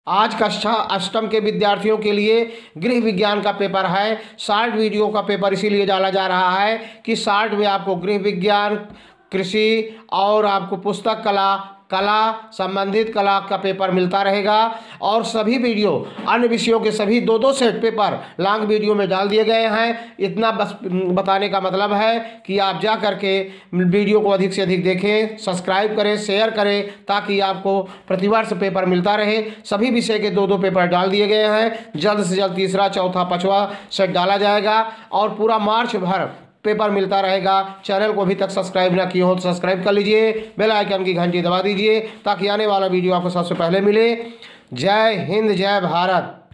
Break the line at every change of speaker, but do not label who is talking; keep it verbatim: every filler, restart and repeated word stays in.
आज कक्षा अष्टम के विद्यार्थियों के लिए गृह विज्ञान का पेपर है। शार्ट वीडियो का पेपर इसीलिए डाला जा रहा है कि शार्ट में आपको गृह विज्ञान, कृषि और आपको पुस्तक कला, कला संबंधित कला का पेपर मिलता रहेगा। और सभी वीडियो अन्य विषयों के सभी दो दो सेट पेपर लॉन्ग वीडियो में डाल दिए गए हैं। इतना बस बताने का मतलब है कि आप जा करके वीडियो को अधिक से अधिक देखें, सब्सक्राइब करें, शेयर करें, ताकि आपको प्रतिवर्ष पेपर मिलता रहे। सभी विषय के दो दो पेपर डाल दिए गए हैं। जल्द से जल्द तीसरा, चौथा, पाँचवा सेट डाला जाएगा और पूरा मार्च भर पेपर मिलता रहेगा। चैनल को अभी तक सब्सक्राइब ना किए हो तो सब्सक्राइब कर लीजिए, बेल आइकन की घंटी दबा दीजिए ताकि आने वाला वीडियो आपको सबसे पहले मिले। जय हिंद, जय भारत।